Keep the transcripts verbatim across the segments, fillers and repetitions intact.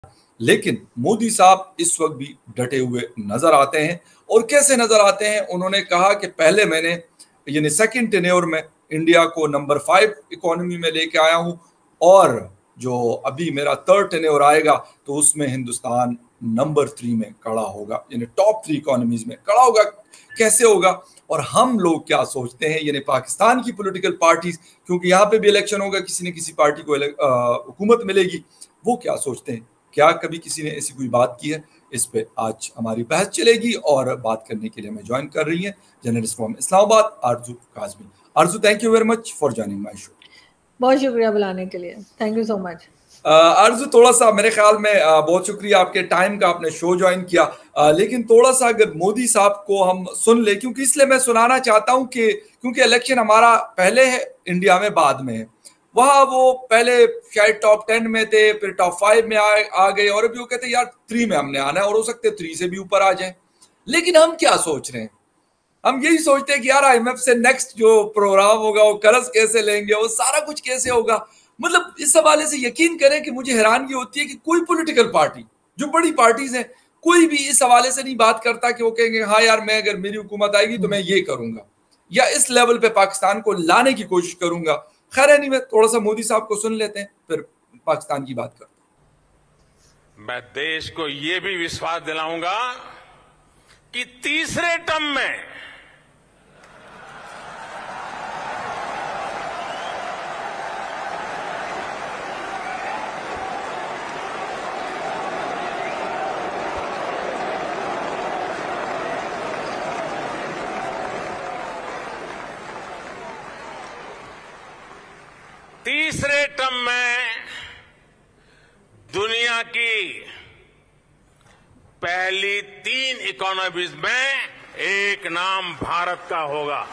لیکن مودی صاحب اس وقت بھی ڈٹے ہوئے نظر آتے ہیں. اور کیسے نظر آتے ہیں؟ انہوں نے کہا کہ پہلے میں نے یعنی سیکنڈ ٹینیور میں انڈیا کو نمبر فائیو اکانومی میں لے کے آیا ہوں، اور جو ابھی میرا تھرڈ ٹینیور آئے گا تو اس میں ہندوستان نمبر تھری میں کھڑا ہوگا، یعنی ٹاپ تھری اکانومیز میں کھڑا ہوگا. کیسے ہوگا؟ اور ہم لوگ کیا سوچتے ہیں، یعنی پاکستان کی پولیٹیکل پارٹیز، کیونکہ یہاں پہ بھی الیکشن ہوگا، کسی نہ کسی پارٹی کو حکومت ملے گی، وہ کیا سوچتے ہیں؟ کیا کبھی کسی نے ایسی کوئی بات کی ہے؟ اس پہ آج ہماری بحث چلے گی، اور بات کرنے کے لیے ہمیں جوائن کر رہی ہیں جرنلسٹ فرام اسلام آباد Arzoo Kazmi. Arzoo, thank you very much for joining my show. بہت شکریہ بلانے کے لیے، تھینک یو سو مچ. آرزو، تھوڑا سا میرے خیال میں بہت شکریہ آپ کے ٹائم کا، آپ نے شو جوائن کیا، لیکن تھوڑا سا اگر مودی صاحب کو ہم سن لیں، کیونکہ اس لیے میں سنانا چاہتا ہوں کہ کیونکہ الیکشن ہمارا پہلے ہے، انڈیا میں بعد میں ہے. وہاں وہ پہلے شاید ٹاپ ٹین میں تھے، پھر ٹاپ فائیو میں آ گئے، اور ابھی وہ کہتے ہیں یار تھری میں ہم نے آنا ہے، اور ہو سکتے تھری سے بھی اوپر آ جائیں. لیکن ہم کیا سوچ رہے ہیں؟ ہم یہی سوچتے ہیں کہ یار آئی ایم ایف سے نیکسٹ جو پروگرام ہوگا وہ قرض کیسے لیں گے، وہ سارا کچھ کیسے ہوگا. مطلب اس حوالے سے یقین کریں کہ مجھے حیرانگی ہوتی ہے کہ کوئی پولیٹیکل پارٹی جو بڑی پارٹیز ہیں، کوئی بھی اس حوالے سے نہیں بات کرتا کہ وہ کہیں گے ہاں یار میں اگر میری حکومت آئے گی تو میں یہ کروں گا، یا اس لیول پہ پاکستان کو لانے کی کوشش کروں گا. خیر ہے نہیں، میں تھوڑا سا مودی صاحب کو سن لیتے ہیں، پھر پاکستان کی بات کرتے ہیں. میں دیش کو یہ بھی وشواس دلاؤں گا کہ تیسرے ٹرم میں تیسرے ٹرم میں دنیا کی پہلی تین اکانومیز میں ایک نام بھارت کا ہوگا.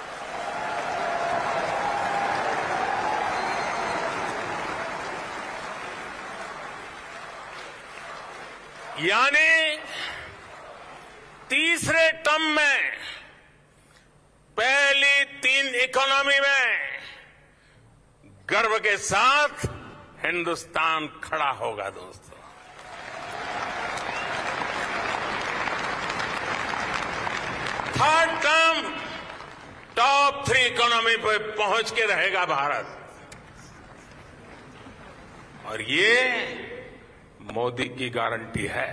یعنی تیسرے ٹرم میں پہلی تین اکانومی میں گرو کے ساتھ ہندوستان کھڑا ہوگا. دوستو، third term top three economy پہ پہنچ کے رہے گا بھارت، اور یہ مودی کی گارنٹی ہے.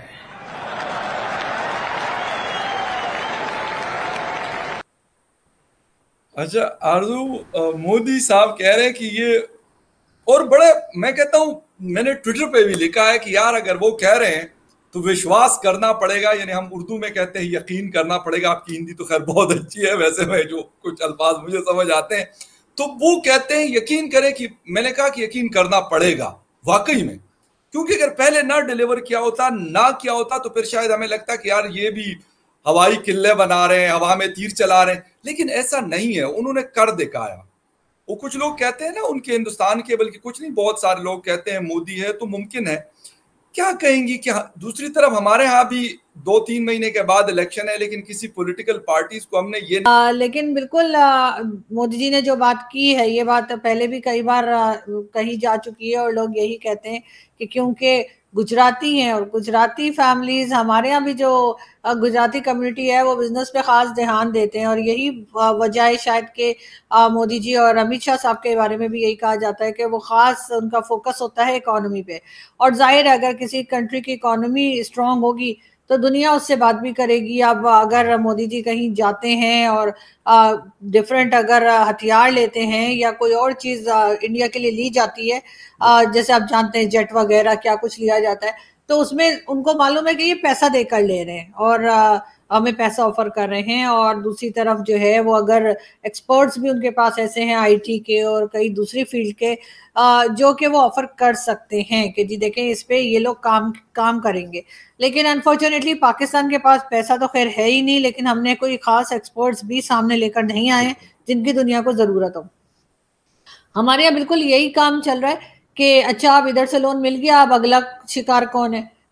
اچھا آرزو، مودی صاحب کہہ رہے ہیں کہ یہ، اور بڑے میں کہتا ہوں، میں نے ٹویٹر پہ بھی لکھا ہے کہ یار اگر وہ کہہ رہے ہیں تو وشواس کرنا پڑے گا، یعنی ہم اردو میں کہتے ہیں یقین کرنا پڑے گا. آپ کی ہندی تو خیر بہت اچھی ہے، ویسے میں جو کچھ الفاظ مجھے سمجھ آتے ہیں تو وہ کہتے ہیں یقین کریں، کہ میں نے کہا کہ یقین کرنا پڑے گا واقعی میں، کیونکہ اگر پہلے نہ ڈیلیور کیا ہوتا، نہ کیا ہوتا، تو پھر شاید ہمیں لگتا کہ یار یہ بھی ہوائی قلعے بنا رہے ہیں، ہوا میں تیر چلا رہے ہیں. لیکن ایسا نہیں ہے، انہوں نے کر دکھایا. وہ کچھ لوگ کہتے ہیں نا ان کے ہندوستان کے، بلکہ کچھ نہیں بہت سارے لوگ کہتے ہیں مودی ہے تو ممکن ہے. کیا کہیں گی کہ دوسری طرف ہمارے ہاں بھی دو تین مہینے کے بعد الیکشن ہے، لیکن کسی پولیٹیکل پارٹیز کو ہم نے یہ آ, لیکن بالکل مودی جی نے جو بات کی ہے، یہ بات پہلے بھی کئی بار کہی جا چکی ہے، اور لوگ یہی کہتے ہیں کہ کیونکہ گجراتی ہیں اور گجراتی فیملیز، ہمارے ہاں بھی جو گجراتی کمیونٹی ہے وہ بزنس پہ خاص دھیان دیتے ہیں، اور یہی وجہ ہے شاید کہ مودی جی اور امت شاہ صاحب کے بارے میں بھی یہی کہا جاتا ہے کہ وہ خاص ان کا فوکس ہوتا ہے اکانومی پہ. اور ظاہر ہے اگر کسی کنٹری کی اکانومی اسٹرانگ ہوگی تو دنیا اس سے بات بھی کرے گی. اب اگر مودی جی کہیں جاتے ہیں اور ڈیفرنٹ اگر ہتھیار لیتے ہیں یا کوئی اور چیز انڈیا کے لیے لی جاتی ہے، جیسے آپ جانتے ہیں جیٹ وغیرہ کیا کچھ لیا جاتا ہے، تو اس میں ان کو معلوم ہے کہ یہ پیسہ دے کر لے رہے ہیں اور ہمیں پیسہ آفر کر رہے ہیں. اور دوسری طرف جو ہے وہ اگر ایکسپرٹس بھی ان کے پاس ایسے ہیں آئی ٹی کے اور کئی دوسری فیلڈ کے، جو کہ وہ آفر کر سکتے ہیں کہ جی دیکھیں اس پہ یہ لوگ کام کام کریں گے. لیکن انفارچونیٹلی پاکستان کے پاس پیسہ تو خیر ہے ہی نہیں، لیکن ہم نے کوئی خاص ایکسپرٹس بھی سامنے لے کر نہیں آئے جن کی دنیا کو ضرورت ہو. ہمارے یہاں بالکل یہی کام چل رہا ہے کہ اچھا اب ادھر سے لون مل گیا، اب اگلا شکار کون ہے؟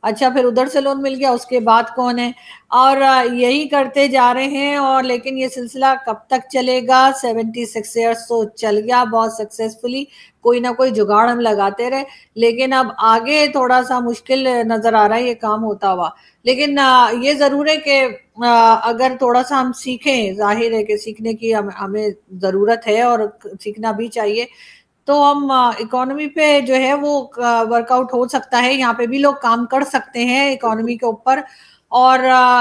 اچھا پھر ادھر سے لون مل گیا, اس کے بعد کون ہے, اور یہی کرتے جا رہے ہیں. اور لیکن یہ سلسلہ کب تک چلے گا؟ سیونٹی سکس ایئرس تو چل گیا بہت سکسیسفلی, کوئی نہ کوئی جگاڑ ہم لگاتے رہے, لیکن اب آگے تھوڑا سا مشکل نظر آ رہا ہے یہ کام ہوتا ہوا. لیکن یہ ضرور ہے کہ اگر تھوڑا سا ہم سیکھیں, ظاہر ہے کہ سیکھنے کی ہمیں ضرورت ہے اور سیکھنا بھی چاہیے, تو ہم اکانومی پہ جو ہے وہ ورک آؤٹ ہو سکتا ہے. یہاں پہ بھی لوگ کام کر سکتے ہیں اکانومی کے اوپر. اور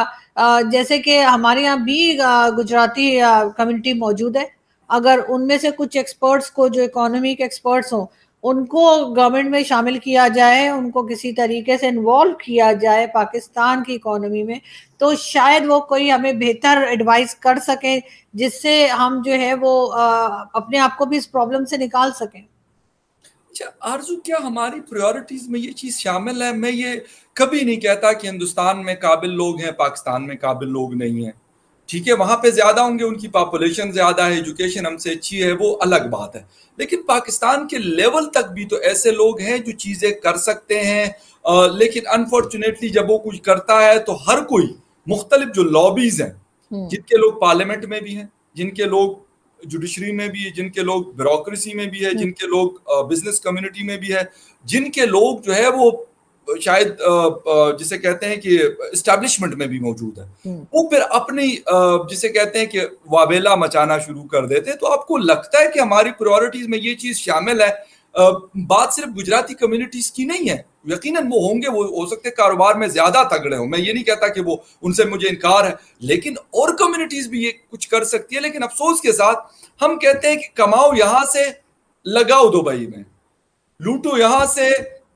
جیسے کہ ہمارے یہاں بھی گجراتی کمیونٹی موجود ہے, اگر ان میں سے کچھ ایکسپرٹس کو جو اکانومی کے ایکسپرٹس ہوں ان کو گورنمنٹ میں شامل کیا جائے, ان کو کسی طریقے سے انوالو کیا جائے پاکستان کی اکانومی میں, تو شاید وہ کوئی ہمیں بہتر ایڈوائز کر سکیں جس سے ہم جو ہے وہ اپنے آپ کو بھی اس پرابلم سے نکال سکیں. اچھا آرزو, کیا ہماری پریورٹیز میں یہ چیز شامل ہے؟ میں یہ کبھی نہیں کہتا کہ ہندوستان میں قابل لوگ ہیں, پاکستان میں قابل لوگ نہیں ہیں. ٹھیک ہے, وہاں پہ زیادہ ہوں گے, ان کی پاپولیشن زیادہ ہے, ایجوکیشن ہم سے اچھی ہے, وہ الگ بات ہے. لیکن پاکستان کے لیول تک بھی تو ایسے لوگ ہیں جو چیزیں کر سکتے ہیں. لیکن انفارچونیٹلی جب وہ کچھ کرتا ہے تو ہر کوئی مختلف جو لابیز ہیں, جن کے لوگ پارلیمنٹ میں بھی ہیں, جن کے لوگ جوڈیشری میں بھی ہے, جن کے لوگ بیوروکریسی میں بھی ہے, جن کے لوگ بزنس کمیونٹی میں بھی ہے, جن کے لوگ جو ہے وہ شاید جسے کہتے ہیں کہ اسٹیبلشمنٹ میں بھی موجود ہے, وہ پھر اپنی جسے کہتے ہیں کہ واویلا مچانا شروع کر دیتے ہیں. تو آپ کو لگتا ہے کہ ہماری پریورٹیز میں یہ چیز شامل ہے؟ بات صرف گجراتی کمیونٹیز کی نہیں ہے, یقیناً وہ ہوں گے, وہ ہو سکتے کاروبار میں زیادہ تگڑے ہوں, میں یہ نہیں کہتا کہ وہ ان سے مجھے انکار ہے, لیکن اور کمیونٹیز بھی یہ کچھ کر سکتی ہے. لیکن افسوس کے ساتھ ہم کہتے ہیں کہ کماؤ یہاں سے, لگاؤ دبئی میں, لوٹو یہاں سے,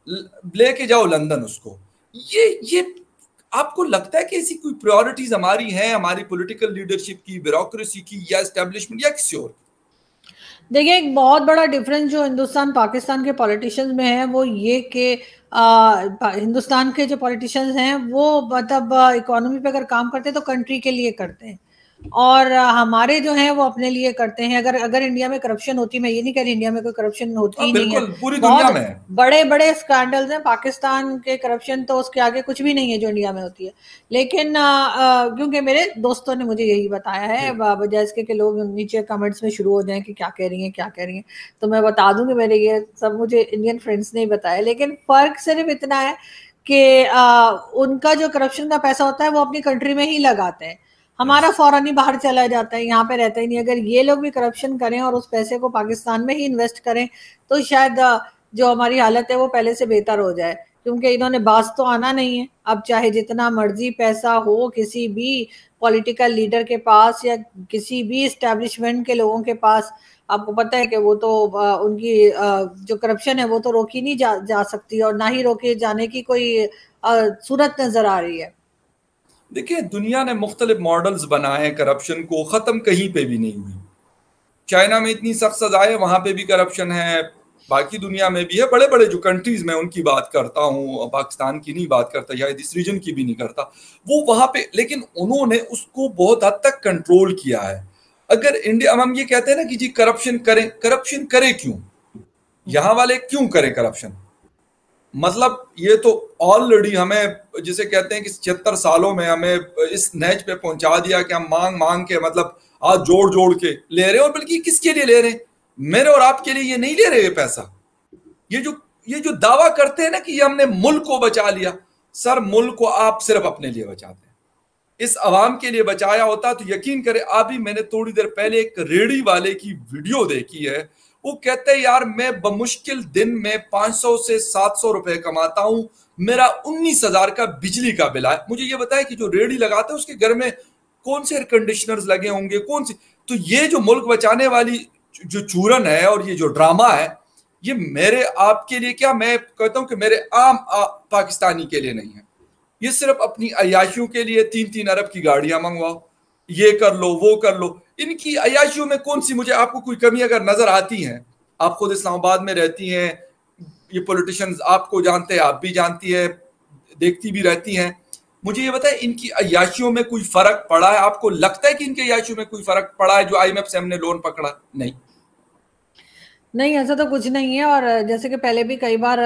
لے کے جاؤ لندن اس کو. یہ یہ آپ کو لگتا ہے کہ ایسی کوئی پریورٹیز ہماری ہیں, ہماری پولیٹیکل لیڈرشپ کی, بیوروکریسی کی, یا اسٹیبلشمنٹ, یا کسی اور؟ دیکھیں ایک بہت بڑا ڈفرینس جو ہندوستان پاکستان کے پولیٹیشنز میں ہے وہ یہ کہ ہندوستان کے جو پولیٹیشنز ہیں وہ مطلب اکانومی پہ اگر کام کرتے ہیں تو کنٹری کے لیے کرتے ہیں, اور ہمارے جو ہیں وہ اپنے لیے کرتے ہیں. اگر اگر انڈیا میں کرپشن ہوتی, میں یہ نہیں کہہ رہی انڈیا میں کوئی کرپشن ہوتی ہی نہیں ہے, پوری دنیا میں بڑے بڑے اسکینڈلز ہیں. پاکستان کے کرپشن تو اس کے آگے کچھ بھی نہیں ہے جو انڈیا میں ہوتی ہے. لیکن کیونکہ میرے دوستوں نے مجھے یہی بتایا ہے, بجائے اس کے کہ لوگ نیچے کمنٹس میں شروع ہو جائیں کہ کیا کہہ رہی ہیں کیا کہہ رہی ہیں, تو میں بتا دوں کہ میرے یہ سب مجھے انڈین فرینڈس نے ہی بتایا. لیکن فرق صرف اتنا ہے کہ ان کا جو کرپشن کا پیسہ ہوتا ہے وہ اپنی کنٹری میں ہی لگاتے ہیں, ہمارا فوراً ہی باہر چلا جاتا ہے, یہاں پہ رہتا ہی نہیں. اگر یہ لوگ بھی کرپشن کریں اور اس پیسے کو پاکستان میں ہی انویسٹ کریں تو شاید جو ہماری حالت ہے وہ پہلے سے بہتر ہو جائے, کیونکہ انہوں نے باز تو آنا نہیں ہے. اب چاہے جتنا مرضی پیسہ ہو کسی بھی پولیٹیکل لیڈر کے پاس یا کسی بھی اسٹیبلشمنٹ کے لوگوں کے پاس, آپ کو پتہ ہے کہ وہ تو ان کی جو کرپشن ہے وہ تو روکی نہیں جا, جا سکتی, اور نہ ہی روکے جانے کی کوئی صورت نظر آ رہی ہے. دیکھیں دنیا نے مختلف ماڈلز بنائے کرپشن کو, ختم کہیں پہ بھی نہیں ہوئی. چائنا میں اتنی سخت سزائیں, وہاں پہ بھی کرپشن ہے, باقی دنیا میں بھی ہے. بڑے بڑے جو کنٹریز میں ان کی بات کرتا ہوں, پاکستان کی نہیں بات کرتا, یا اس ریجن کی بھی نہیں کرتا, وہ وہاں پہ, لیکن انہوں نے اس کو بہت حد تک کنٹرول کیا ہے. اگر انڈیا, ہم یہ کہتے ہیں نا کہ جی کرپشن کریں, کرپشن کرے کیوں, یہاں والے کیوں کریں کرپشن؟ مطلب یہ تو آلریڈی ہمیں جسے کہتے ہیں کہ چھہتر سالوں میں ہمیں اس نیچ پہ پہنچا دیا کہ ہم مانگ مانگ کے, مطلب ہاتھ جوڑ جوڑ کے لے رہے ہیں, اور بلکہ کس کے لیے لے رہے ہیں؟ میرے اور آپ کے لیے یہ نہیں لے رہے یہ پیسہ. یہ جو یہ جو دعویٰ کرتے ہیں نا کہ یہ ہم نے ملک کو بچا لیا, سر ملک کو آپ صرف اپنے لیے بچاتے ہیں. اس عوام کے لیے بچایا ہوتا تو یقین کرے, ابھی میں نے تھوڑی دیر پہلے ایک ریڑھی والے کی ویڈیو دیکھی ہے, وہ کہتے ہیں یار میں بمشکل دن میں پانچ سو سے سات سو روپے کماتا ہوں, میرا انیس ہزار کا بجلی کا بل ہے. مجھے یہ بتائے کہ جو ریڑھی لگاتا ہے اس کے گھر میں کون سے ایئر کنڈیشنرز لگے ہوں گے, کون سی. تو یہ جو ملک بچانے والی جو چورن ہے اور یہ جو ڈرامہ ہے, یہ میرے آپ کے لیے کیا, میں کہتا ہوں کہ میرے عام پاکستانی کے لیے نہیں ہے. یہ صرف اپنی عیاشیوں کے لیے تین تین ارب کی گاڑیاں منگواؤ, یہ کر لو وہ کر لو. ان کی عیاشیوں میں کون سی, مجھے آپ کو کوئی کمی اگر نظر آتی ہے, آپ خود اسلام آباد میں رہتی ہیں, یہ پولیٹیشنز آپ کو جانتے ہیں, آپ بھی جانتی ہے, دیکھتی بھی رہتی ہیں, مجھے یہ بتائیں ان کی عیاشیوں میں کوئی فرق پڑا ہے؟ آپ کو لگتا ہے کہ ان کی عیاشیوں میں کوئی فرق پڑا ہے جو آئی ایم ایف سے ہم نے لون پکڑا؟ نہیں نہیں, ایسا تو کچھ نہیں ہے. اور جیسے کہ پہلے بھی کئی بار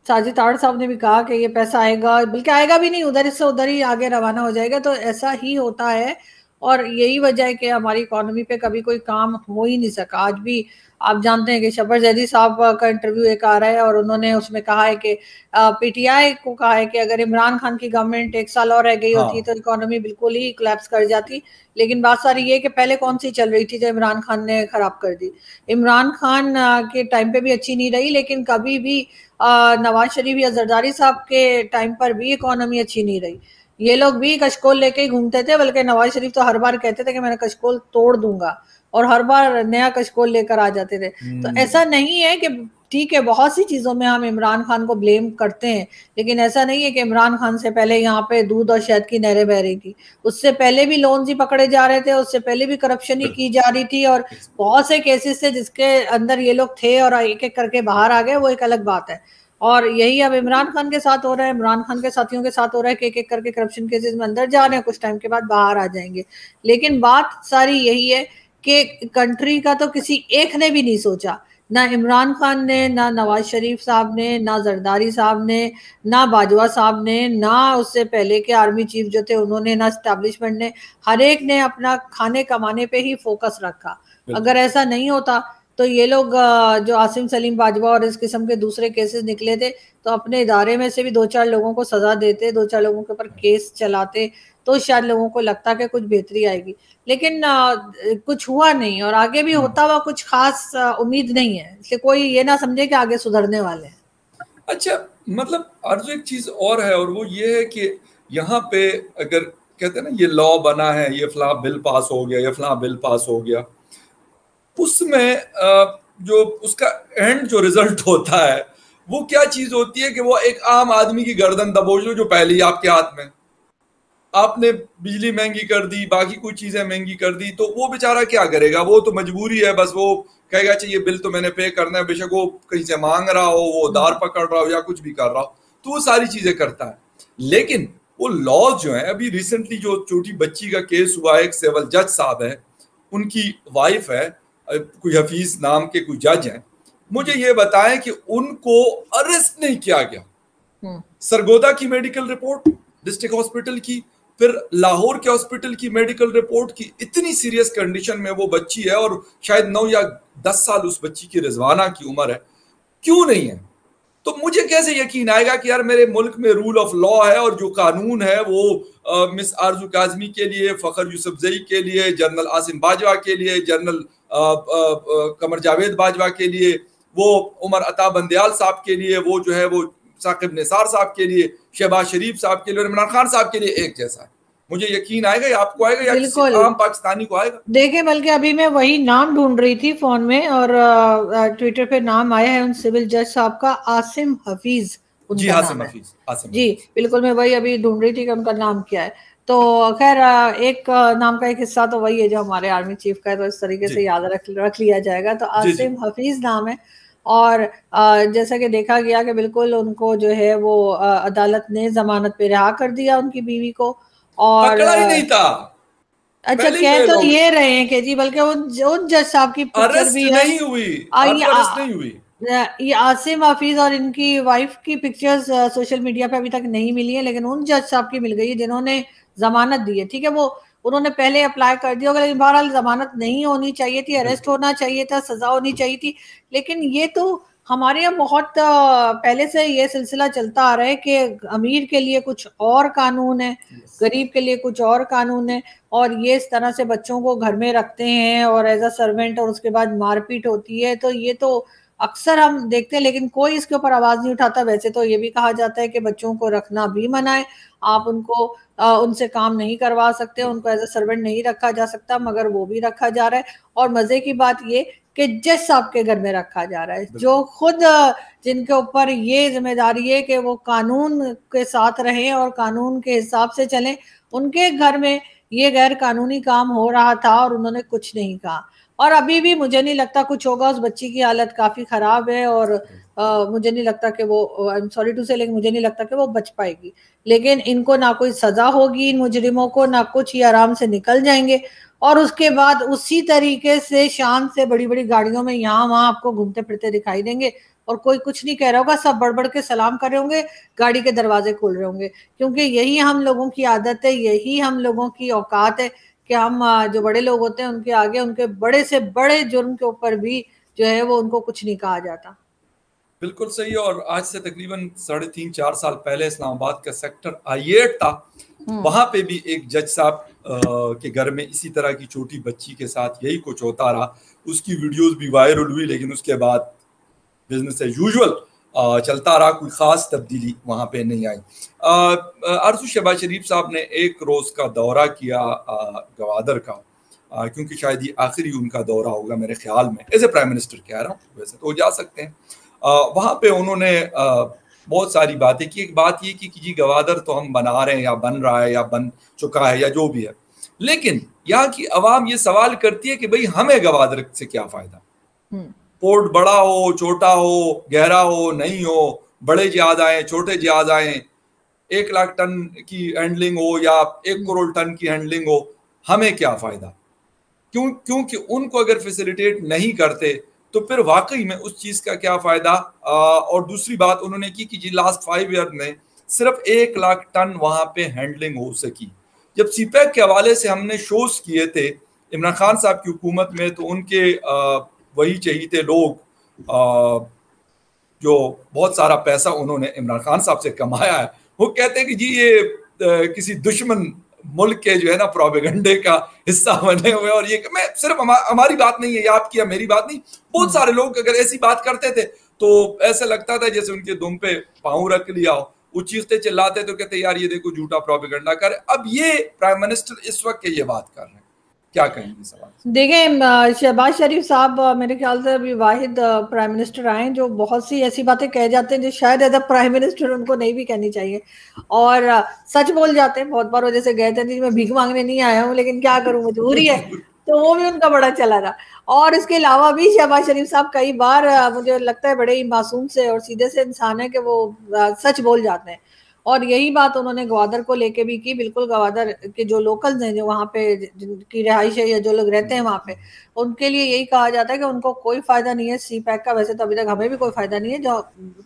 ساجد تاڑ صاحب نے بھی کہا کہ یہ پیسہ آئے گا، بلکہ آئے گا بھی نہیں، ادھر سے ادھر ہی آگے روانہ ہو جائے گا. تو ایسا ہی ہوتا ہے، اور یہی وجہ ہے کہ ہماری اکانومی پہ کبھی کوئی کام ہو ہی نہیں سکا. آج بھی آپ جانتے ہیں کہ شبر زیدی صاحب کا انٹرویو ایک آ رہا ہے، اور انہوں نے اس میں کہا ہے کہ پی ٹی آئی کو کہا ہے کہ اگر عمران خان کی گورنمنٹ ایک سال اور رہ گئی ہوتی تو اکانومی بالکل ہی کلیپس کر جاتی. لیکن بات ساری یہ کہ پہلے کون سی چل رہی تھی جو عمران خان نے خراب کر دی. عمران خان کے ٹائم پہ بھی اچھی نہیں رہی، لیکن کبھی بھی نواز شریف یا زرداری صاحب کے ٹائم پر بھی اکانومی اچھی نہیں رہی. یہ لوگ بھی کشکول لے کے ہی گھومتے تھے، بلکہ نواز شریف تو ہر بار کہتے تھے کہ میں نے کشکول توڑ دوں گا، اور ہر بار نیا کشکول لے کر آ جاتے تھے. تو ایسا نہیں ہے کہ ٹھیک ہے بہت سی چیزوں میں ہم عمران خان کو بلیم کرتے ہیں، لیکن ایسا نہیں ہے کہ عمران خان سے پہلے یہاں پہ دودھ اور شہد کی نہریں بہ رہی تھی. اس سے پہلے بھی لونز ہی پکڑے جا رہے تھے، اس سے پہلے بھی کرپشن ہی کی جا رہی تھی، اور بہت سے کیسز تھے جس کے اندر یہ لوگ تھے اور ایک ایک کر کے باہر آ گئے، وہ ایک الگ بات ہے. اور یہی اب عمران خان کے ساتھ ہو رہا ہے، عمران خان کے ساتھیوں کے ساتھ ہو رہا ہے کہ ایک ایک کر کے کرپشن کیسز میں اندر جا رہے ہیں، کچھ ٹائم کے بعد باہر آ جائیں گے. لیکن بات ساری یہی ہے کہ کنٹری کا تو کسی ایک نے بھی نہیں سوچا، نہ عمران خان نے، نہ نواز شریف صاحب نے، نہ زرداری صاحب نے، نہ باجوہ صاحب نے، نہ اس سے پہلے کے آرمی چیف جو تھے انہوں نے، نہ اسٹیبلشمنٹ نے. ہر ایک نے اپنا کھانے کمانے پہ ہی فوکس رکھا. اگر ایسا نہیں ہوتا تو یہ لوگ جو عاصم سلیم باجوہ اور اس قسم کے دوسرے کیسز نکلے تھے تو اپنے ادارے میں سے بھی دو چار لوگوں کو سزا دیتے، دو چار لوگوں کے اوپر کیس چلاتے، تو شاید لوگوں کو لگتا کہ کچھ بہتری آئے گی. لیکن کچھ ہوا نہیں، اور آگے بھی ہوتا ہوا کچھ خاص امید نہیں ہے، اس لیے کوئی یہ نہ سمجھے کہ آگے سدھرنے والے ہیں. اچھا مطلب آرزو ایک چیز اور ہے، اور وہ یہ ہے کہ یہاں پہ اگر کہتے ہیں نا یہ لا بنا ہے، یہ فلاں بل پاس ہو گیا، یہ فلاں بل پاس ہو گیا، اس میں جو اس کا اینڈ جو ریزلٹ ہوتا ہے وہ کیا چیز ہوتی ہے کہ وہ ایک عام آدمی کی گردن دبوچ لو جو پہلے ہی آپ کے ہاتھ میں. آپ نے بجلی مہنگی کر دی، باقی کوئی چیزیں مہنگی کر دی، تو وہ بیچارہ کیا کرے گا؟ وہ تو مجبوری ہے، بس وہ کہے گا چاہیے بل تو میں نے پے کرنا ہے، بے شک وہ کہیں سے مانگ رہا ہو، وہ ادار پکڑ رہا ہو یا کچھ بھی کر رہا ہو، تو وہ ساری چیزیں کرتا ہے. لیکن وہ لاز جو ہیں، ابھی ریسنٹلی جو چھوٹی بچی کا کیس ہوا ہے، ایک سیول جج صاحب ہے، ان کی وائف ہے، کوئی حفیظ نام کے کوئی جج ہیں، مجھے یہ بتائیں کہ ان کو ارسٹ نہیں کیا گیا. سرگودا کی میڈیکل رپورٹ، ڈسٹرکٹ ہاسپٹل کی، پھر لاہور کے ہاسپٹل کی میڈیکل رپورٹ کی، اتنی سیریس کنڈیشن میں وہ بچی ہے، اور شاید نو یا دس سال اس بچی کی رضوانہ کی عمر ہے، کیوں نہیں ہے؟ تو مجھے کیسے یقین آئے گا کہ یار میرے ملک میں رول آف لا ہے، اور جو قانون ہے وہ مس آرزو کاظمی کے لیے، فخر یوسفزئی کے لیے، جنرل عاصم باجوہ کے لیے، جنرل قمر جاوید باجوہ کے لیے، وہ عمر عطا بندیال صاحب کے لیے، وہ جو ہے وہ ثاقب نثار صاحب کے لیے، شہباز شریف صاحب کے لیے، اور عمران خان صاحب کے لیے ایک جیسا ہے. مجھے یقین آئے گا، یا آپ کو آئے گا، یا کسی عام پاکستانی کو آئے گا؟ دیکھیں بلکہ ابھی میں وہی نام ڈھونڈ رہی تھی فون میں، اور ٹویٹر پہ نام آیا ہے ان سول جج صاحب کا، عاصم حفیظ جی عاصم حفیظ جی بالکل، میں وہی ابھی ڈھونڈ رہی تھی کہ ان کا نام کیا ہے. تو خیر ایک نام کا ایک حصہ تو وہی ہے جو ہمارے آرمی چیف کا ہے، تو اس طریقے سے یاد رکھ رکھ لیا جائے گا. تو عاصم حفیظ نام ہے، اور جیسا کہ دیکھا گیا کہ بالکل ان کو جو ہے وہ عدالت نے ضمانت پہ رہا کر دیا ان کی بیوی کو، اور پکڑا ہی نہیں تھا. اچھا کہہ تو یہ رہے ہیں کہ جی بلکہ ان جج صاحب کی پکچر بھی ہے، نہیں ہوئی. یہ عاصم حفیظ اور ان کی وائف کی پکچرز سوشل میڈیا پہ ابھی تک نہیں ملی ہیں، لیکن ان جج صاحب کی مل گئی جنہوں نے ضمانت دی ہے. ٹھیک ہے، وہ انہوں نے پہلے اپلائی کر دیا ہوگا، لیکن بہرحال ضمانت نہیں ہونی چاہیے تھی، اریسٹ ہونا چاہیے تھا، سزا ہونی چاہیے تھی. لیکن یہ تو ہمارے یہاں بہت پہلے سے یہ سلسلہ چلتا آ رہا ہے کہ امیر کے لیے کچھ اور قانون ہے، غریب کے لیے کچھ اور قانون ہے، اور یہ اس طرح سے بچوں کو گھر میں رکھتے ہیں اور ایز اے سرونٹ، اور اس کے بعد مار پیٹ ہوتی ہے. تو یہ تو اکثر ہم دیکھتے ہیں، لیکن کوئی اس کے اوپر آواز نہیں اٹھاتا. ویسے تو یہ بھی کہا جاتا ہے کہ بچوں کو رکھنا بھی منع ہے، آپ ان کو ان سے کام نہیں کروا سکتے، ان کو ایز اے سرونٹ نہیں رکھا جا سکتا، مگر وہ بھی رکھا جا رہا ہے. اور مزے کی بات یہ کہ جج صاحب کے گھر میں رکھا جا رہا ہے، جو خود جن کے اوپر یہ ذمہ داری ہے کہ وہ قانون کے ساتھ رہیں اور قانون کے حساب سے چلیں، ان کے گھر میں یہ غیر قانونی کام ہو رہا تھا اور انہوں نے کچھ نہیں کہا. اور ابھی بھی مجھے نہیں لگتا کچھ ہوگا. اس بچی کی حالت کافی خراب ہے، اور مجھے نہیں لگتا کہ وہ آئی ایم سوری ٹو سے لیکن مجھے نہیں لگتا کہ وہ بچ پائے گی. لیکن ان کو نہ کوئی سزا ہوگی، ان مجرموں کو نہ کچھ، یہ آرام سے نکل جائیں گے، اور اس کے بعد اسی طریقے سے شان سے بڑی بڑی گاڑیوں میں یہاں وہاں آپ کو گھومتے پھرتے دکھائی دیں گے، اور کوئی کچھ نہیں کہہ رہا ہوگا, سب بڑھ بڑھ کے سلام کر رہے ہوں گے, گاڑی کے دروازے کھول رہے ہوں گے, کیونکہ یہی ہم لوگوں کی عادت ہے, یہی ہم لوگوں کی اوقات ہے کہ ہم جو بڑے لوگ ہوتے ہیں ان کے آگے ان کے بڑے سے بڑے جرم کے اوپر بھی جو ہے وہ ان کو کچھ نہیں کہا جاتا. بالکل صحیح. اور آج سے تقریباً ساڑھے تین چار سال پہلے اسلام آباد کا سیکٹر آئی ایٹ تھا, وہاں پہ بھی ایک جج صاحب کے گھر میں اسی طرح کی چھوٹی بچی کے ساتھ یہی کچھ ہوتا رہا. اس کی ویڈیوز بھی وائرل ہوئی, لیکن اس کے بعد بزنس ایز یوزول چلتا رہا, کوئی خاص تبدیلی وہاں پہ نہیں آئی. آرزو شہباز شریف صاحب نے ایک روز کا دورہ کیا گوادر کا, کیونکہ شاید یہ آخری ان کا دورہ ہوگا میرے خیال میں, ایز اے پرائم منسٹر کہہ رہا ہوں, ویسے تو جا سکتے ہیں. وہاں پہ انہوں نے بہت ساری باتیں کی. ایک بات یہ کی کہ جی گوادر تو ہم بنا رہے ہیں یا بن رہا ہے یا بن چکا ہے یا جو بھی ہے, لیکن یہاں کی عوام یہ سوال کرتی ہے کہ بھئی ہمیں گوادر سے کیا فائدہ. پورٹ بڑا ہو, چھوٹا ہو, گہرا ہو, نہیں ہو, بڑے جہاز آئیں, چھوٹے جہاز آئیں, ایک لاکھ ٹن کی ہینڈلنگ ہو یا ایک کروڑ ٹن کی ہینڈلنگ ہو, ہمیں کیا فائدہ. کیوں کیونکہ ان کو اگر فیسیلیٹیٹ نہیں کرتے تو پھر واقعی میں اس چیز کا کیا فائدہ. اور دوسری بات انہوں نے کی کہ جی لاسٹ فائیو ایئر میں صرف ایک لاکھ ٹن وہاں پہ ہینڈلنگ ہو سکی. جب سی پیک کے حوالے سے ہم نے شوز کیے تھے عمران خان صاحب کی حکومت میں, تو ان کے وہی چہیتے لوگ جو بہت سارا پیسہ انہوں نے عمران خان صاحب سے کمایا ہے, وہ کہتے ہیں کہ جی یہ کسی دشمن ملک کے جو ہے نا پروپیگنڈے کا حصہ بنے ہوئے. اور یہ میں صرف ہماری بات نہیں ہے, یہ آپ کی میری بات نہیں, بہت سارے لوگ اگر ایسی بات کرتے تھے تو ایسا لگتا تھا جیسے ان کے دم پہ پاؤں رکھ لیا ہو. وہ چیختے چلاتے تو کہتے یار یہ دیکھو جھوٹا پروپیگنڈا کر. اب یہ پرائم منسٹر اس وقت یہ بات کر رہے ہیں, کیا کہیں گے سوال؟ دیکھیں شہباز شریف صاحب میرے خیال سے ابھی واحد پرائم منسٹر آئے جو بہت سی ایسی باتیں کہہ جاتے ہیں جو شاید ایز اے پرائم منسٹر ان کو نہیں بھی کہنی چاہیے, اور سچ بول جاتے ہیں. بہت بار وہ جیسے گئے تھے میں بھیک مانگنے نہیں آیا ہوں لیکن کیا کروں مجبوری ہے, تو وہ بھی ان کا بڑا چلا رہا. اور اس کے علاوہ بھی شہباز شریف صاحب کئی بار مجھے لگتا ہے بڑے ہی معصوم سے اور سیدھے سے انسان ہے کہ وہ سچ بول جاتے ہیں. اور یہی بات انہوں نے گوادر کو لے کے بھی کی. بالکل گوادر کے جو لوکلز ہیں جو وہاں پہ جن کی رہائش ہے یا جو لوگ رہتے ہیں وہاں پہ, ان کے لیے یہی کہا جاتا ہے کہ ان کو کوئی فائدہ نہیں ہے سی پیک کا. ویسے تو ابھی تک ہمیں بھی کوئی فائدہ نہیں ہے جو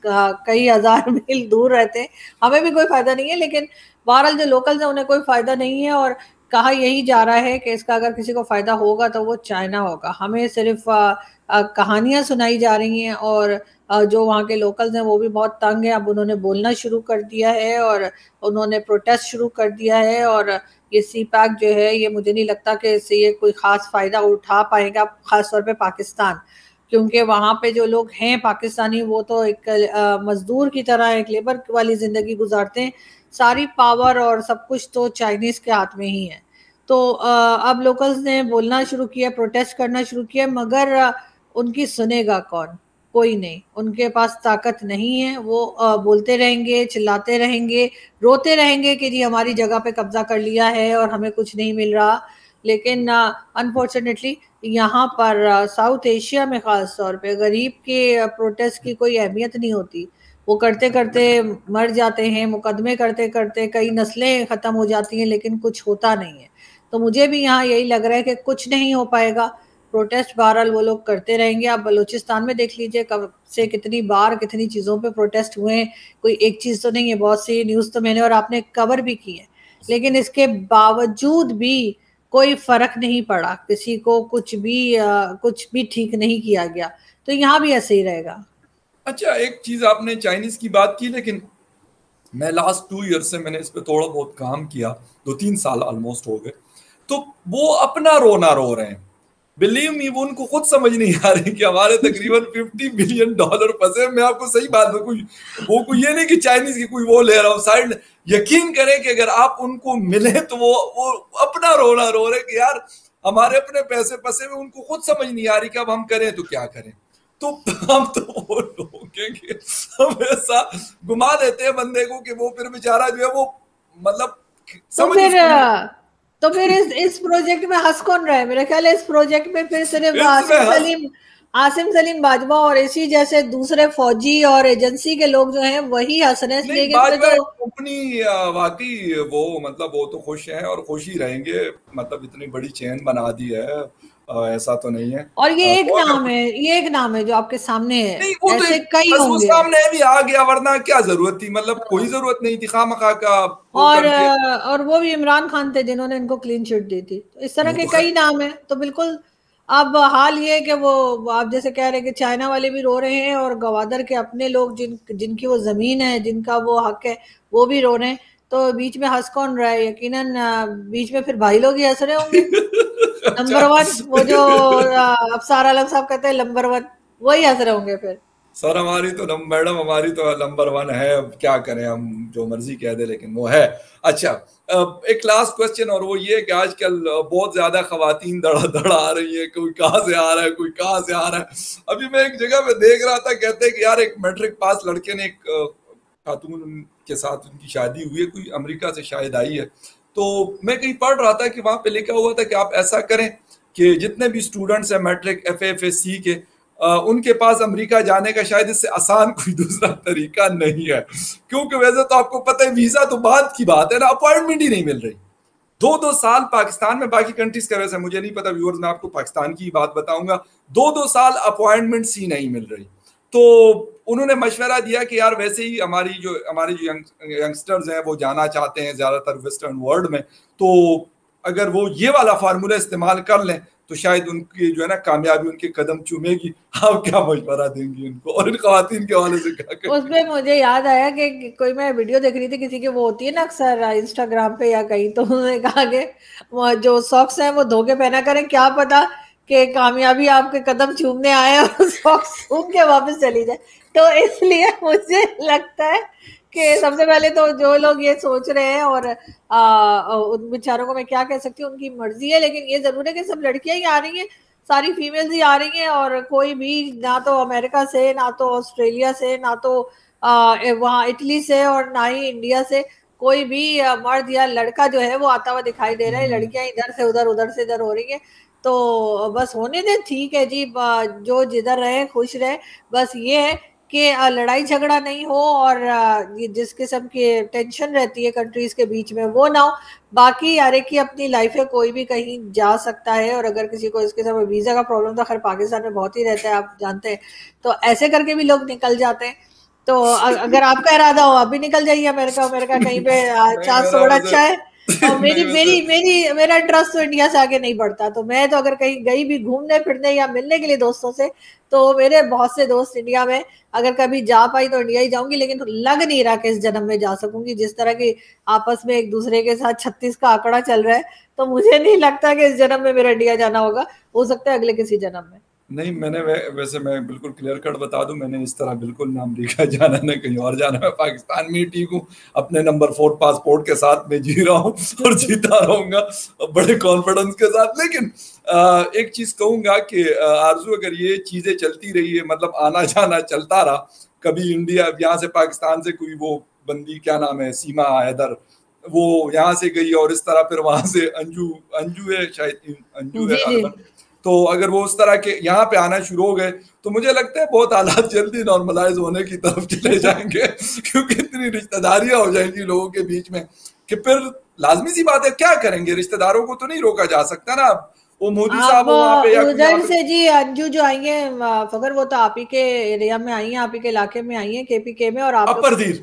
کئی ہزار میل دور رہتے ہیں, ہمیں بھی کوئی فائدہ نہیں ہے, لیکن بہرحال جو لوکلز ہیں انہیں کوئی فائدہ نہیں ہے. اور کہا یہی جا رہا ہے کہ اس کا اگر کسی کو فائدہ ہوگا تو وہ چائنا ہوگا. ہمیں صرف کہانیاں سنائی جا رہی ہیں اور جو وہاں کے لوکلز ہیں وہ بھی بہت تنگ ہیں. اب انہوں نے بولنا شروع کر دیا ہے اور انہوں نے پروٹیسٹ شروع کر دیا ہے. اور یہ سی پیک جو ہے یہ مجھے نہیں لگتا کہ اس سے یہ کوئی خاص فائدہ اٹھا پائے گا, خاص طور پہ پاکستان, کیونکہ وہاں پہ جو لوگ ہیں پاکستانی وہ تو ایک مزدور کی طرح ایک لیبر والی زندگی گزارتے ہیں. ساری پاور اور سب کچھ تو چائنیز کے ہاتھ میں ہی ہے. تو اب لوکلز نے بولنا شروع کیا, پروٹیسٹ کرنا شروع کیا, مگر ان کی سنے گا کون؟ کوئی نہیں. ان کے پاس طاقت نہیں ہے. وہ بولتے رہیں گے, چلاتے رہیں گے, روتے رہیں گے کہ جی ہماری جگہ پہ قبضہ کر لیا ہے اور ہمیں کچھ نہیں مل رہا. لیکن انفارچونیٹلی یہاں پر ساؤتھ ایشیا میں خاص طور پہ غریب کے پروٹیسٹ کی کوئی اہمیت نہیں ہوتی. وہ کرتے کرتے مر جاتے ہیں, مقدمے کرتے کرتے کئی نسلیں ختم ہو جاتی ہیں, لیکن کچھ ہوتا نہیں ہے. تو مجھے بھی یہاں یہی لگ رہا ہے کہ کچھ نہیں ہو پائے گا. پروٹیسٹ بہرحال وہ لوگ کرتے رہیں گے. آپ بلوچستان میں دیکھ لیجئے کب سے کتنی بار کتنی چیزوں پہ پروٹیسٹ ہوئے ہیں. کوئی ایک چیز تو نہیں ہے, بہت سی نیوز تو میں نے اور آپ نے کور بھی کی ہے, لیکن اس کے باوجود بھی کوئی فرق نہیں پڑا. کسی کو کچھ بھی کچھ بھی ٹھیک نہیں کیا گیا. تو یہاں بھی ایسے ہی رہے گا. اچھا, ایک چیز آپ نے چائنیز کی بات کی, لیکن میں لاسٹ ٹو ایئر سے میں نے اس پہ تھوڑا بہت کام کیا, دو تین سال آلموسٹ ہو گئے. تو وہ اپنا رونا رو رہے ہیں. بلیو می, وہ ان کو خود سمجھ نہیں آ رہی کہ ہمارے تقریباً ففٹی بلین ڈالر پھنسے. میں آپ کو صحیح بات بتاؤں, وہ کوئی یہ نہیں کہ چائنیز کی کوئی وہ لے رہا ہوں سائڈ. یقین کریں کہ اگر آپ ان کو ملے تو وہ وہ اپنا رونا رو رہے کہ یار ہمارے اپنے پیسے پھنسے ہوئے. ان کو خود سمجھ نہیں آ رہی کہ اب ہم کریں تو کیا کریں. تو ہم تو وہ لوگ ہیں کہ ہم ایسا گما دیتے ہیں بندے کو کہ وہ پھر بیچارہ جو ہے وہ مطلب سمجھ تو پھر اس اس پروجیکٹ میں ہنس کون رہا ہے؟ میرا خیال ہے اس پروجیکٹ میں پھر صرف عاصم سلیم عاصم سلیم باجوہ اور اسی جیسے دوسرے فوجی اور ایجنسی کے لوگ جو ہیں وہی ہنس رہے ہیں. لیکن کمپنی واقعی وہ مطلب وہ تو خوش ہیں اور خوش ہی رہیں گے. مطلب اتنی بڑی چین بنا دی ہے, ایسا تو نہیں ہے. اور یہ ایک نام ہے, یہ ایک نام ہے جو آپ کے سامنے ہے, نہیں وہ تو ایسے کئی بس ہوں وہ گے. سامنے بھی آ گیا, ورنہ کیا ضرورت تھی, مطلب کوئی ضرورت نہیں تھی خواہ مخواہ کا. اور اور وہ بھی عمران خان تھے جنہوں نے ان کو کلین چٹ دی تھی. تو اس طرح کے کئی نام ہیں. تو بالکل اب حال یہ کہ وہ آپ جیسے کہہ رہے ہیں کہ چائنا والے بھی رو رہے ہیں, اور گوادر کے اپنے لوگ جن جن کی وہ زمین ہے, جن کا وہ حق ہے, وہ بھی رو رہے ہیں. تو بیچ میں ہنس کون رہا ہے؟ یقیناً بیچ میں پھر بھائی لوگ ہی ہنس رہے ہوں گے. نمبر ون وہ جو ابصار عالم صاحب کہتے ہیں نمبر ون, وہی ہنس رہے ہوں گے پھر. سر ہماری تو میڈم ہماری تو نمبر ون ہے, اب کیا کریں ہم, جو مرضی کہہ دیں لیکن وہ ہے. اچھا ایک لاسٹ کوسچن, اور وہ یہ کہ آج کل بہت زیادہ خواتین دڑا دڑا آ رہی ہیں, کوئی کہاں سے آ رہا ہے, کوئی کہاں سے آ رہا ہے. ابھی میں ایک جگہ پہ دیکھ رہا تھا, کہتے ہیں کہ یار ایک میٹرک پاس لڑکے نے ایک خاتون کے ساتھ ان کی شادی ہوئی ہے, کوئی امریکہ سے شاید آئی ہے. تو میں کہیں پڑھ رہا تھا کہ وہاں پہ لکھا ہوا تھا کہ آپ ایسا کریں کہ جتنے بھی اسٹوڈنٹس ہیں matric F A F S C کے, ان کے پاس امریکہ جانے کا شاید اس سے آسان کوئی دوسرا طریقہ نہیں ہے, کیونکہ ویسے تو آپ کو پتہ ہے ویزا تو بعد کی بات ہے نا, اپوائنٹمنٹ ہی نہیں مل رہی. دو دو سال پاکستان میں, باقی کنٹریز کا ویسے مجھے نہیں پتا ویورز, میں آپ کو پاکستان کی بات بتاؤں گا, دو دو سال اپوائنٹمنٹس ہی نہیں مل رہی. تو انہوں نے مشورہ دیا کہ یار ویسے ہی ہماری جو ہمارے جو ینگسٹرز ہیں وہ جانا چاہتے ہیں زیادہ تر ویسٹرن ورلڈ میں, تو اگر وہ یہ والا فارمولا استعمال کر لیں تو شاید ان کی جو ہے نا کامیابی ان کے قدم چومے گی. آپ کیا مشورہ دیں گی ان کو, اور ان خواتین کے حوالے سے کیا کریں؟ اس پہ مجھے یاد آیا کہ کوئی میں ویڈیو دیکھ رہی تھی کسی کی, وہ ہوتی ہے نا اکثر انسٹاگرام پہ یا کہیں, تو انہوں نے کہا کہ جو ساکس ہیں وہ دھو کے پہنا کریں, کیا پتا کہ کامیابی آپ کے قدم چومنے آئے اور ساکس ان کے واپس چلی جائے. تو اس لیے مجھے لگتا ہے کہ سب سے پہلے تو جو لوگ یہ سوچ رہے ہیں, اور ان بیچاروں کو میں کیا کہہ سکتی ہوں, ان کی مرضی ہے, لیکن یہ ضرور ہے کہ سب لڑکیاں ہی آ رہی ہیں, ساری فیمیلز ہی آ رہی ہیں, اور کوئی بھی نہ تو امریکہ سے, نہ تو آسٹریلیا سے, نہ تو وہاں اٹلی سے, اور نہ ہی انڈیا سے کوئی بھی مرد یا لڑکا جو ہے وہ آتا ہوا دکھائی دے رہا ہے. لڑکیاں ادھر سے ادھر ادھر سے ادھر ہو رہی ہیں. تو بس ہونے دیں, ٹھیک ہے جی, جو جدھر رہے خوش رہے. بس یہ ہے کہ لڑائی جھگڑا نہیں ہو, اور جس قسم کی ٹینشن رہتی ہے کنٹریز کے بیچ میں وہ نہ ہو. باقی ہر ایک کی اپنی لائف ہے, کوئی بھی کہیں جا سکتا ہے, اور اگر کسی کو اس کے ساتھ ویزا کا پرابلم تو خیر پاکستان میں بہت ہی رہتا ہے, آپ جانتے ہیں, تو ایسے کر کے بھی لوگ نکل جاتے ہیں. تو اگر آپ کا ارادہ ہو آپ بھی نکل جائیے امریکہ, امریکہ کہیں پہ چانس تو بڑا اچھا ہے. اور میری میری میری میرا انٹرسٹ تو انڈیا سے آگے نہیں بڑھتا, تو میں تو اگر کہیں گئی بھی گھومنے پھرنے یا ملنے کے لیے دوستوں سے, تو میرے بہت سے دوست انڈیا میں, اگر کبھی جا پائی تو انڈیا ہی جاؤں گی, لیکن لگ نہیں رہا کہ اس جنم میں جا سکوں گی. جس طرح کی آپس میں ایک دوسرے کے ساتھ چھتیس کا آنکڑا چل رہا ہے, تو مجھے نہیں لگتا کہ اس جنم میں میرا انڈیا جانا ہوگا. ہو سکتا ہے اگلے کسی جنم میں. نہیں, میں نے ویسے میں بالکل کلیئر کٹ بتا دوں, میں نے اس طرح بالکل نہ امریکہ جانا نہ کہیں اور جانا, میں پاکستان میں ہی ٹھیک ہوں, اپنے نمبر فور پاسپورٹ کے ساتھ میں جی رہا ہوں اور جیتا رہوں گا بڑے کانفیڈنس کے ساتھ. لیکن ایک چیز کہوں گا کہ آرزو, اگر یہ چیزیں چلتی رہی ہے, مطلب آنا جانا چلتا رہا, کبھی انڈیا یہاں سے پاکستان سے کوئی وہ بندی کیا نام ہے سیما حیدر, وہ یہاں سے گئی, اور اس طرح پھر وہاں سے انجو انجو ہے شاید انجو ہے غالباً, تو اگر وہ اس طرح کے یہاں پہ آنا شروع ہو گئے تو مجھے لگتا ہے بہت حالات جلدی نارملائز ہونے کی طرف چلے جائیں گے, کیونکہ اتنی رشتہ داریاں ہو جائیں گی لوگوں کے بیچ میں کہ پھر لازمی سی بات ہے کیا کریں گے, رشتہ داروں کو تو نہیں روکا جا سکتا نا. وہ مودی صاحب وہاں پہ ادھر سے جی انجو جو آئی ہیں فخر, وہ تو آپ ہی کے ایریا میں آئی ہیں, آپ ہی کے علاقے میں آئی ہیں, کے پی کے میں, اور آپ اپر دیر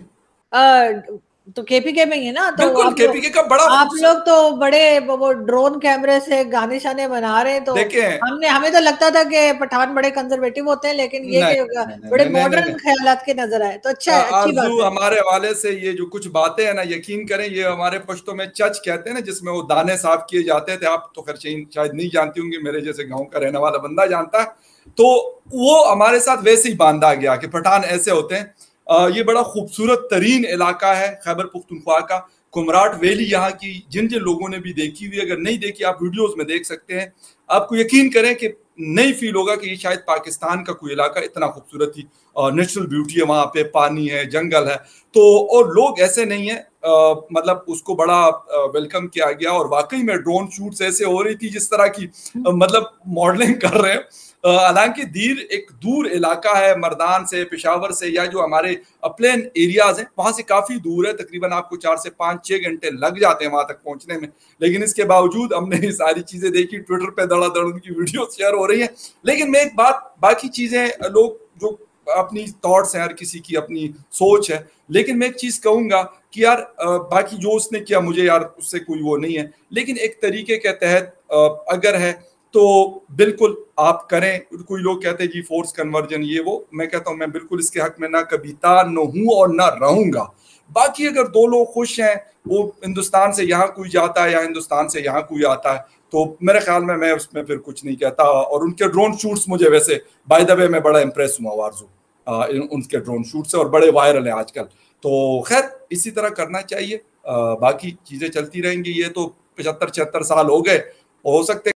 تو کے پی کے میں ہی ہے نا, تو بالکل کے پی کے کا بڑا آپ لوگ تو بڑے وہ ڈرون کیمرے سے گانے شانے بنا رہے ہیں, تو ہم نے ہمیں تو لگتا تھا کہ پٹھان بڑے کنزرویٹو ہوتے ہیں, لیکن یہ کہ بڑے ماڈرن خیالات کے نظر آئے, تو اچھا ہے, اچھی بات ہے. ہمارے حوالے سے یہ جو کچھ باتیں ہیں نا, یقین کریں یہ ہمارے پشتوں میں چچ کہتے ہیں نا, جس میں وہ دانے صاف کیے جاتے تھے, آپ تو خیر شاید نہیں جانتی ہوں گی, میرے جیسے گاؤں کا رہنے والا بندہ جانتا ہے, تو وہ ہمارے ساتھ ویسے ہی باندھا گیا کہ پٹھان ایسے ہوتے ہیں. یہ بڑا خوبصورت ترین علاقہ ہے خیبر پختونخوا کا, کمراٹ ویلی یہاں کی, جن جن لوگوں نے بھی دیکھی ہوئی, اگر نہیں دیکھی آپ ویڈیوز میں دیکھ سکتے ہیں, آپ کو یقین کریں کہ نہیں فیل ہوگا کہ یہ شاید پاکستان کا کوئی علاقہ, اتنا خوبصورت ہی نیچرل بیوٹی ہے وہاں پہ, پانی ہے, جنگل ہے, تو اور لوگ ایسے نہیں ہیں, मतलब उसको बड़ा वेलकम किया गया और वाकई में ड्रोन शूट्स ऐसे हो रही थी जिस तरह की मतलब मॉडलिंग कर रहे हैं। हालांकि दीर एक दूर इलाका है मर्दान से, पेशावर से, या जो हमारे प्लेन एरियाज हैं वहां से काफी दूर है, तकरीबन आपको चार से पांच छह घंटे लग जाते हैं वहां तक पहुंचने में। लेकिन इसके बावजूद हमने ये सारी चीजें देखी, ट्विटर पे धड़ाधड़ उनकी वीडियो शेयर हो रही है। लेकिन मैं एक बात, बाकी चीजें लोग जो अपनी थॉट्स हैं, हर किसी की अपनी सोच है, लेकिन मैं एक चीज कहूंगा कि यार बाकी जो उसने किया मुझे यार उससे कोई वो नहीं है, लेकिन एक तरीके के तहत अगर है तो बिल्कुल आप करें। कोई लोग कहते हैं जी फोर्स कन्वर्जन ये वो, मैं कहता हूं मैं बिल्कुल इसके हक में ना कभी था, न हूं और ना रहूंगा। बाकी अगर दो लोग खुश हैं, वो हिंदुस्तान से यहाँ कोई जाता है या हिंदुस्तान से यहाँ कोई आता है, तो मेरे ख्याल में मैं उसमें फिर कुछ नहीं कहता। और उनके ड्रोन शूट्स मुझे वैसे बाय द वे मैं बड़ा इंप्रेस हुआ वारजू उनके ड्रोन शूट से, और बड़े वायरल हैं आजकल। तो खैर इसी तरह करना चाहिए, आ, बाकी चीजें चलती रहेंगी। ये तो पचहत्तर छिहत्तर साल हो गए, हो सकते